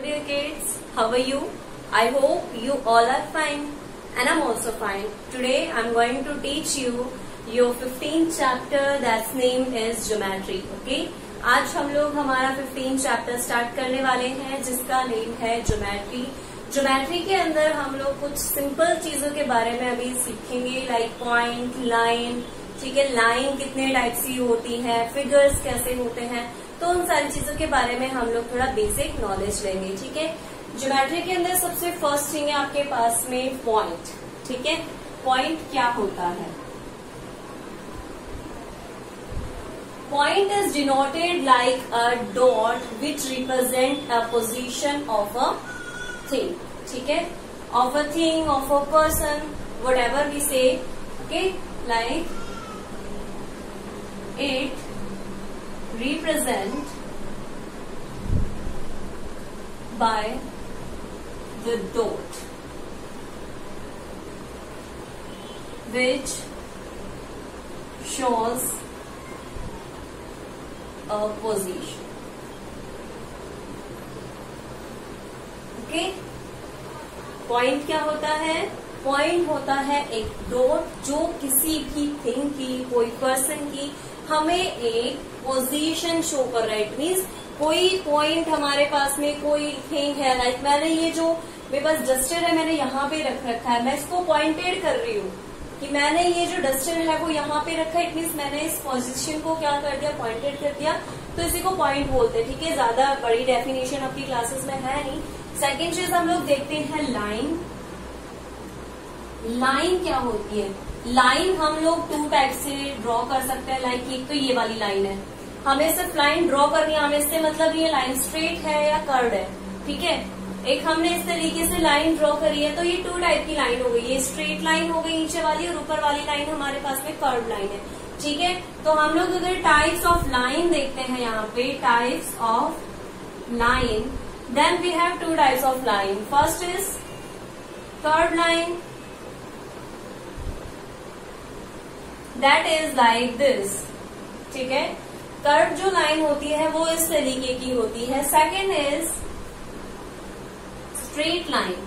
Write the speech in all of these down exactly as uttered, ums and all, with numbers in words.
dear kids, how are you? I hope you all are fine and I'm also fine. Today I'm going to teach you your fifteenth chapter that's name is geometry. Okay? आज हम लोग हमारा fifteen chapter start करने वाले हैं जिसका name है geometry. Geometry के अंदर हम लोग कुछ सिंपल चीजों के बारे में अभी सीखेंगे, लाइक पॉइंट, लाइन, ठीक है, लाइन कितने टाइप की होती है, फिगर्स कैसे होते हैं, तो उन सारी चीजों के बारे में हम लोग थोड़ा बेसिक नॉलेज लेंगे। ठीक है, ज्योमेट्री के अंदर सबसे फर्स्ट थिंग है आपके पास में पॉइंट। ठीक है, पॉइंट क्या होता है? Point is denoted like a dot which represent a position of a thing. ठीक है, of a thing, of a person, whatever we say. Okay, like it represent by the dot which shows a position. Okay, point क्या होता है? Point होता है एक dot जो किसी भी थिंग की, कोई पर्सन की हमें एक पोजीशन शो कर रहा है। इट मीन्स कोई पॉइंट हमारे पास में कोई थिंग है, लाइक मैंने ये जो मेरे पास डस्टर है मैंने यहाँ पे रख रखा है, मैं इसको पॉइंटेड कर रही हूँ कि मैंने ये जो डस्टर है वो यहाँ पे रखा है। इट मीन्स मैंने इस पोजीशन को क्या कर दिया, पॉइंटेड कर दिया, तो इसी को पॉइंट बोलते हैं। ठीक है, ज्यादा बड़ी डेफिनेशन आपकी क्लासेस में है नहीं। सेकेंड चीज हम लोग देखते हैं लाइन। लाइन क्या होती है? लाइन हम लोग टू टाइप से ड्रॉ कर सकते हैं, लाइक एक तो ये वाली लाइन है, हमें सिर्फ लाइन ड्रॉ करनी है, हमें इससे मतलब ये लाइन स्ट्रेट है या कर्व्ड है। ठीक है, एक हमने इस तरीके से लाइन ड्रॉ करी है तो ये टू टाइप की लाइन हो गई, ये स्ट्रेट लाइन हो गई नीचे वाली, और ऊपर वाली लाइन हमारे पास में कर्व लाइन है। ठीक है, तो हम लोग अगर टाइप्स ऑफ लाइन देखते हैं यहाँ पे, types of line, then we have two types of line. First is curve line, that is like this. ठीक है, कर्व जो लाइन होती है वो इस तरीके की होती है। Second is straight line,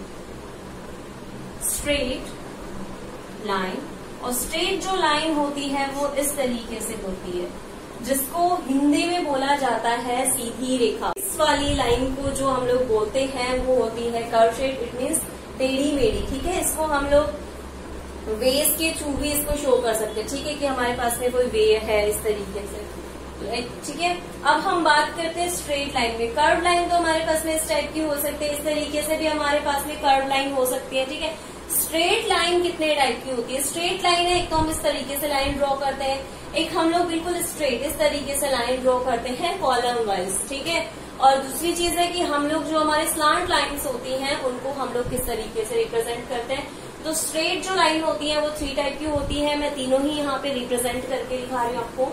straight line, और स्ट्रेट जो लाइन होती है वो इस तरीके से होती है, जिसको हिंदी में बोला जाता है सीधी रेखा। इस वाली लाइन को जो हम लोग बोलते हैं वो होती है कर्व स्ट्रेट, इट मीन्स टेढ़ी मेढ़ी। ठीक है, इसको हम लोग वेज के थ्रू भी इसको शो कर सकते हैं। ठीक है, कि हमारे पास में कोई वे है इस तरीके से। ठीक है, अब हम बात करते हैं स्ट्रेट लाइन में। कर्व लाइन तो हमारे पास में इस टाइप की हो सकती है, इस तरीके से भी हमारे पास में कर्व लाइन हो सकती है। ठीक है, स्ट्रेट लाइन कितने टाइप की होती है? स्ट्रेट लाइन है, एक तो हम इस तरीके से लाइन ड्रॉ करते हैं, एक हम लोग बिल्कुल स्ट्रेट इस तरीके से लाइन ड्रॉ करते हैं कॉलम वाइज। ठीक है, और दूसरी चीज है कि हम लोग जो हमारे स्लांट लाइन्स होती हैं उनको हम लोग किस तरीके से रिप्रेजेंट करते हैं। तो स्ट्रेट जो लाइन होती है वो थ्री टाइप की होती है, मैं तीनों ही यहाँ पे रिप्रेजेंट करके दिखा रही हूँ आपको।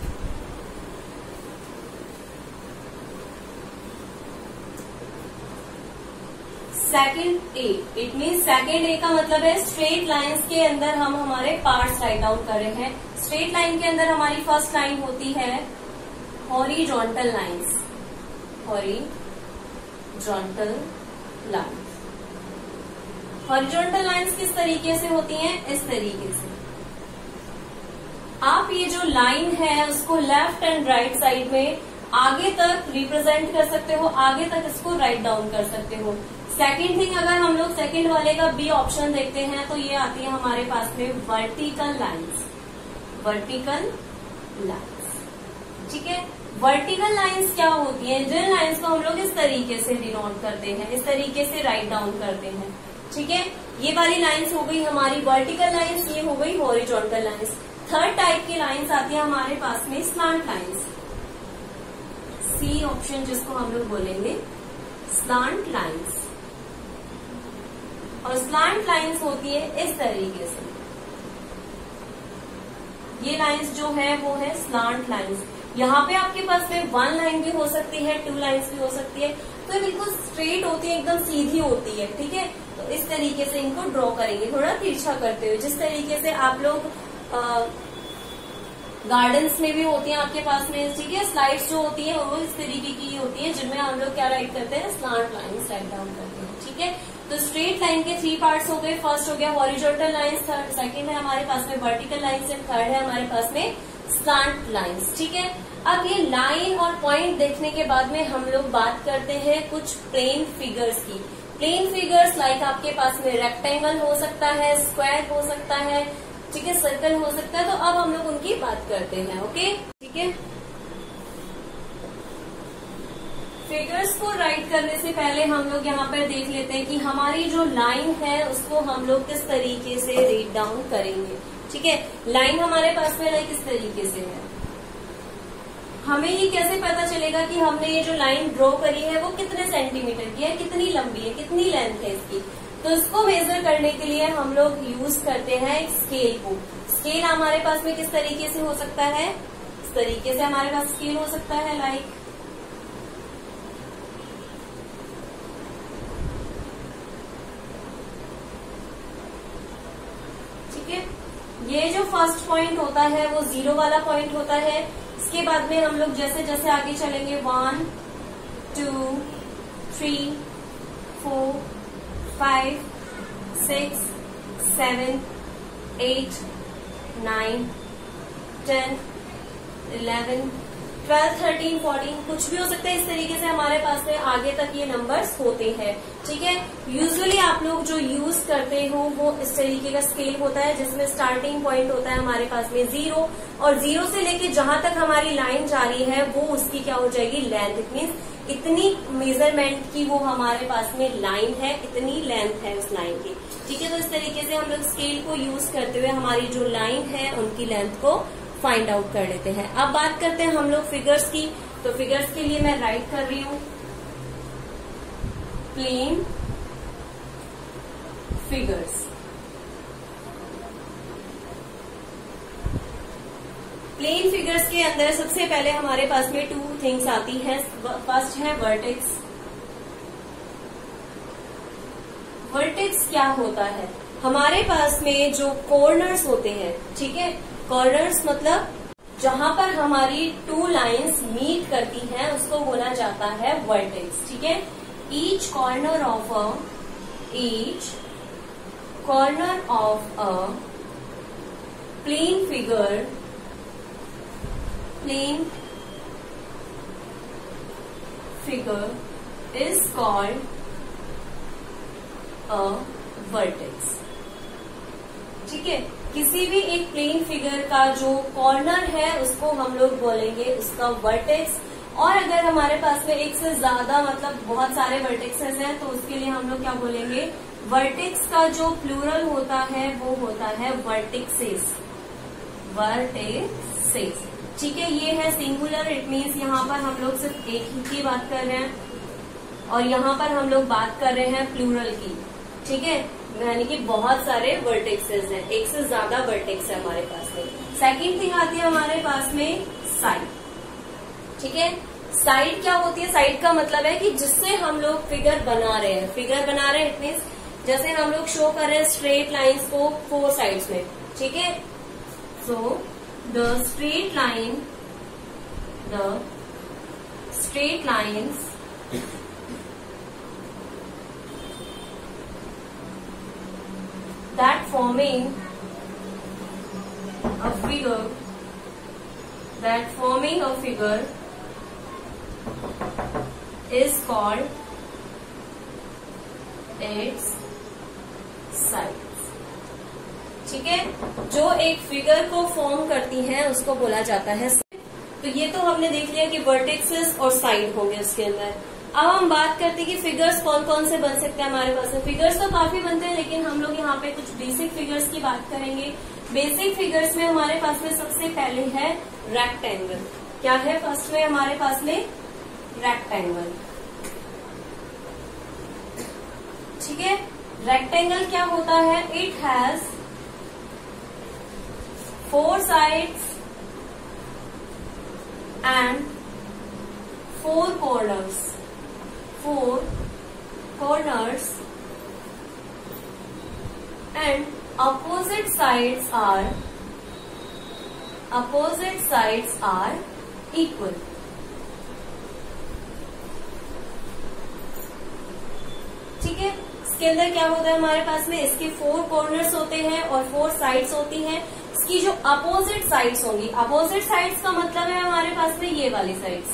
Second A, it mean second A का मतलब है स्ट्रेट लाइंस के अंदर हम हमारे पार्ट्स राइट डाउन कर रहे हैं। स्ट्रेट लाइन के अंदर हमारी फर्स्ट लाइन होती है horizontal lines, horizontal lines. Horizontal lines किस तरीके से होती हैं? इस तरीके से आप ये जो लाइन है उसको लेफ्ट एंड राइट साइड में आगे तक रिप्रेजेंट कर सकते हो, आगे तक इसको राइट डाउन कर सकते हो। सेकेंड थिंग, अगर हम लोग सेकेंड वाले का बी ऑप्शन देखते हैं तो ये आती है हमारे पास में वर्टिकल लाइंस, वर्टिकल लाइंस। ठीक है, वर्टिकल लाइंस क्या होती है? जिन लाइंस को हम लोग इस तरीके से डिनोट करते हैं, इस तरीके से राइट डाउन करते हैं। ठीक है, ये वाली लाइंस हो गई हमारी वर्टिकल लाइंस, ये हो गई हॉरिजॉन्टल लाइंस। थर्ड टाइप की लाइंस आती है हमारे पास में स्लांट लाइंस, सी ऑप्शन जिसको हम लोग बोलेंगे स्लांट लाइंस। और स्लांट लाइंस होती है इस तरीके से, ये लाइंस जो है वो है स्लांट लाइंस। यहाँ पे आपके पास में वन लाइन भी हो सकती है, टू लाइंस भी हो सकती है, तो ये बिल्कुल स्ट्रेट होती है, एकदम सीधी होती है। ठीक है, तो इस तरीके से इनको ड्रॉ करेंगे, थोड़ा तिरछा करते हुए, जिस तरीके से आप लोग गार्डन्स में भी होती हैं आपके पास में, ठीक है। स्लाइड्स जो होती है वो इस तरीके की होती है जिनमें हम लोग क्या राइट करते हैं, स्लांट लाइंस राइट डाउन करते हैं, ठीक है। तो स्ट्रेट लाइन के थ्री पार्ट्स हो गए, फर्स्ट हो गया हॉरिजॉन्टल लाइंस, थर्ड सेकंड है हमारे पास में वर्टिकल लाइंस एंड थर्ड है हमारे पास में स्लांट लाइंस, ठीक है। अब ये लाइन और पॉइंट देखने के बाद में हम लोग बात करते हैं कुछ प्लेन फिगर्स की। प्लेन फिगर्स लाइक आपके पास में रेक्टेंगल हो सकता है, स्क्वायर हो सकता है, ठीक है, सर्कल हो सकता है। तो अब हम लोग उनकी बात करते हैं, ओके, ठीक है। फिगर्स को राइट करने से पहले हम लोग यहाँ पर देख लेते हैं कि हमारी जो लाइन है उसको हम लोग किस तरीके से रीड डाउन करेंगे, ठीक है। लाइन हमारे पास में लाइक इस तरीके से है। हमें ये कैसे पता चलेगा कि हमने ये जो लाइन ड्रॉ करी है वो कितने सेंटीमीटर की है, कितनी लंबी है, कितनी लेंथ है इसकी। तो इसको मेजर करने के लिए हम लोग यूज करते हैं एक स्केल को। स्केल हमारे पास में किस तरीके से हो सकता है, इस तरीके से हमारे पास स्केल हो सकता है लाइक, ठीक है। ये जो फर्स्ट पॉइंट होता है वो जीरो वाला पॉइंट होता है। इसके बाद में हम लोग जैसे जैसे आगे चलेंगे one two three four five six seven eight nine ten eleven twelve thirteen fourteen कुछ भी हो सकता है। इस तरीके से हमारे पास में आगे तक ये नंबर्स होते हैं, ठीक है। यूजुअली आप लोग जो यूज करते हो वो इस तरीके का स्केल होता है जिसमें स्टार्टिंग पॉइंट होता है हमारे पास में जीरो, और जीरो से लेके जहां तक हमारी लाइन जा रही है वो उसकी क्या हो जाएगी, लेंथ। इट मीन्स इतनी मेजरमेंट की वो हमारे पास में लाइन है, इतनी लेंथ है उस लाइन की, ठीक है। तो इस तरीके से हम लोग स्केल को यूज करते हुए हमारी जो लाइन है उनकी लेंथ को फाइंड आउट कर लेते हैं। अब बात करते हैं हम लोग फिगर्स की। तो फिगर्स के लिए मैं राइट कर रही हूं प्लेन फिगर्स। प्लेन फिगर्स के अंदर सबसे पहले हमारे पास में टू थिंग्स आती है। फर्स्ट है वर्टेक्स। वर्टेक्स क्या होता है, हमारे पास में जो कॉर्नर्स होते हैं, ठीक है। कॉर्नर्स मतलब जहां पर हमारी टू लाइंस मीट करती हैं उसको बोला जाता है वर्टेक्स, ठीक है। Each corner of a each corner of a plane figure plane figure is called a vertex, ठीक है। किसी भी एक प्लेन फिगर का जो कॉर्नर है उसको हम लोग बोलेंगे उसका वर्टेक्स। और अगर हमारे पास में एक से ज्यादा मतलब बहुत सारे वर्टेक्सेस हैं तो उसके लिए हम लोग क्या बोलेंगे, वर्टेक्स का जो प्लूरल होता है वो होता है वर्टिक्सेस, वर्टिक्सेस, ठीक है। ये है सिंगुलर, इट मीन्स यहाँ पर हम लोग सिर्फ एक ही की बात कर रहे हैं और यहाँ पर हम लोग बात कर रहे हैं प्लूरल की, ठीक है। यानी कि बहुत सारे वर्टेक्सेस हैं, एक से ज्यादा वर्टेक्स है हमारे पास में। सेकंड थिंग आती है हमारे पास में साइड, ठीक है। साइड क्या होती है, साइड का मतलब है कि जिससे हम लोग फिगर बना रहे हैं, फिगर बना रहे हैं इट मीन्स जैसे हम लोग शो कर रहे हैं स्ट्रेट लाइंस को फोर साइड्स में, ठीक है। So the straight line the straight lines that forming a figure that forming a figure is called its sides, ठीक है। जो एक फिगर को फॉर्म करती है उसको बोला जाता है। तो ये तो हमने देख लिया कि वर्टेक्सेस और साइड होंगे उसके अंदर। अब हम बात करते हैं कि फिगर्स कौन कौन से बन सकते हैं हमारे पास में। फिगर्स तो काफी बनते हैं लेकिन हम लोग यहाँ पे कुछ बेसिक फिगर्स की बात करेंगे। बेसिक फिगर्स में हमारे पास में सबसे पहले है रेक्टेंगल। क्या है फर्स्ट में हमारे पास में, रेक्टेंगल, ठीक है। रेक्टेंगल क्या होता है, it has four sides and four corners, four corners and opposite sides are opposite sides are equal. ठीक है, इसके अंदर क्या होता है हमारे पास में, इसके फोर कॉर्नर्स होते हैं और फोर साइड्स होती हैं। इसकी जो अपोजिट साइड्स होंगी, अपोजिट साइड्स का मतलब है हमारे पास में ये वाली साइड्स,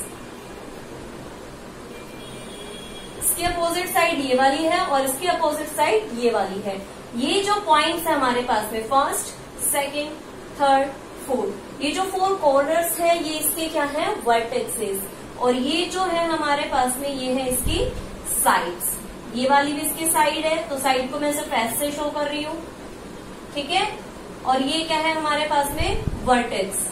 इसकी अपोजिट साइड ये वाली है और इसकी अपोजिट साइड ये वाली है। ये जो पॉइंट्स है हमारे पास में, फर्स्ट, सेकंड, थर्ड, फोर्थ, ये जो फोर कॉर्नर्स है ये इसके क्या है, वर्टेक्सेस। और ये जो है हमारे पास में ये है इसकी साइड्स। ये वाली भी इसकी साइड है, तो साइड को मैं सिर्फ ऐसे से शो कर रही हूँ। ठीक है, और ये क्या है हमारे पास में, वर्टेक्स।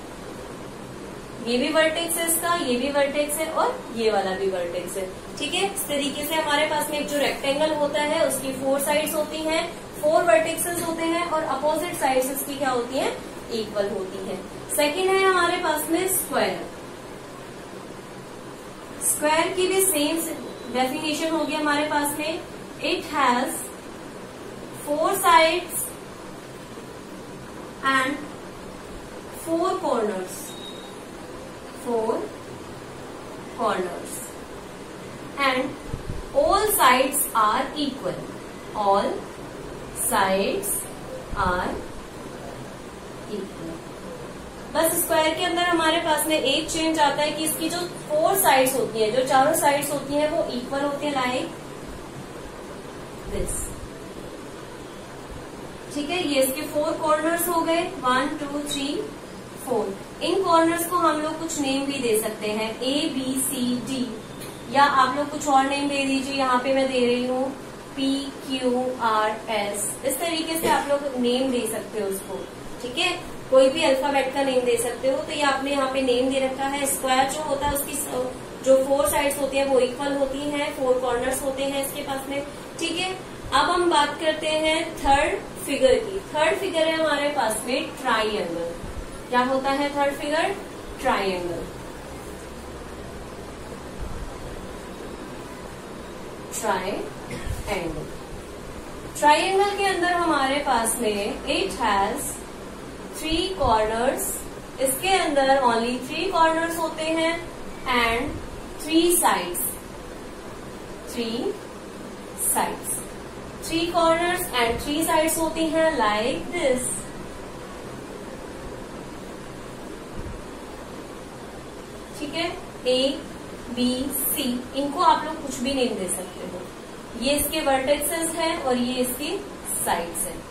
ये भी वर्टेक्स है इसका, ये भी वर्टेक्स है और ये वाला भी वर्टेक्स है। ठीक है, इस तरीके से हमारे पास में एक जो रेक्टेंगल होता है उसकी फोर साइड्स होती हैं, फोर वर्टेक्सेस होते हैं और अपोजिट साइड्स इसकी क्या होती हैं, इक्वल होती है। सेकेंड है हमारे पास में स्क्वायर। स्क्वायर की भी सेम डेफिनेशन होगी हमारे पास में, it has four sides and four corners, four corners and all sides are equal, all sides are equal. बस स्क्वायर के अंदर हमारे पास में एक चेंज आता है कि इसकी जो फोर साइड्स होती है, जो चारों साइड्स होती हैं वो इक्वल होती है, लाइक दिस। ठीक है, ये इसके फोर कॉर्नर्स हो गए, वन टू थ्री फोर। इन कॉर्नर्स को हम लोग कुछ नेम भी दे सकते हैं, ए बी सी डी, या आप लोग कुछ और नेम दे दीजिए। यहाँ पे मैं दे रही हूँ पी क्यू आर एस, इस तरीके से आप लोग नेम दे सकते हो उसको। ठीक है, कोई भी अल्फाबेट का नेम दे सकते हो। तो ये आपने यहाँ पे नेम दे रखा है। स्क्वायर जो होता है उसकी जो फोर साइड्स होती है वो इक्वल होती हैं, फोर कॉर्नर्स होते हैं इसके पास में। ठीक है, अब हम बात करते हैं थर्ड फिगर की। थर्ड फिगर है हमारे पास में ट्राइंगल। क्या होता है third figure, triangle. Triangle triangle के अंदर हमारे पास में इट हैज थ्री कॉर्नर्स। इसके अंदर ओनली थ्री कॉर्नर्स होते हैं and three sides, three sides, three corners and three sides होती हैं, लाइक दिस। ठीक है, ए बी सी, इनको आप लोग कुछ भी नेम दे सकते हो। ये इसके वर्टेक्सेस हैं और ये इसकी साइड्स हैं।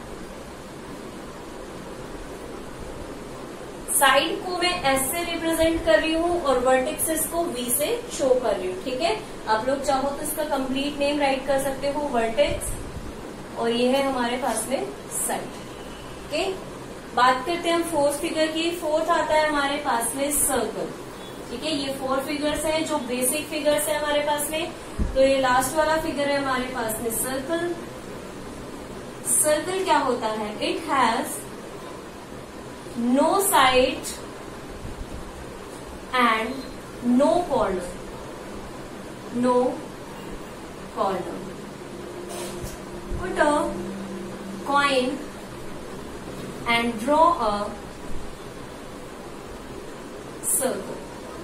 साइड को मैं एस से रिप्रेजेंट कर रही हूँ और वर्टेक्सेस को वी से शो कर रही हूँ। ठीक है, आप लोग चाहो तो इसका कंप्लीट नेम राइट कर सकते हो, वर्टेक्स, और ये है हमारे पास में साइड। ओके, बात करते हैं हम फोर्थ फिगर की। फोर्थ आता है हमारे पास में सर्कल। ठीक है, ये फोर फिगर्स हैं जो बेसिक फिगर्स है हमारे पास में। तो ये लास्ट वाला फिगर है हमारे पास में सर्कल। सर्कल क्या होता है, it has no side and no corner, no corner. Put a coin and draw a circle.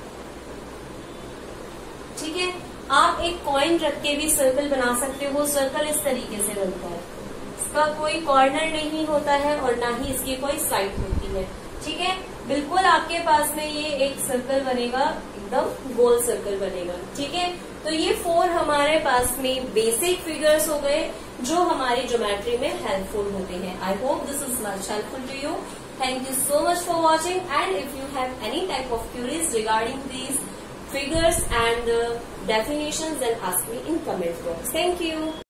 ठीक है, आप एक कॉइन रख के भी सर्कल बना सकते हो। सर्कल इस तरीके से बनता है, इसका कोई कॉर्नर नहीं होता है और ना ही इसकी कोई साइड होती है। ठीक है, बिल्कुल आपके पास में ये एक सर्कल बनेगा, एकदम गोल सर्कल बनेगा। ठीक है, तो ये फोर हमारे पास में बेसिक फिगर्स हो गए जो हमारी ज्योमेट्री में हेल्पफुल होते हैं। I hope this is much helpful to you. Thank you so much for watching, and if you have any type of queries regarding these figures and uh, definitions, then ask me in comment box. Thank you.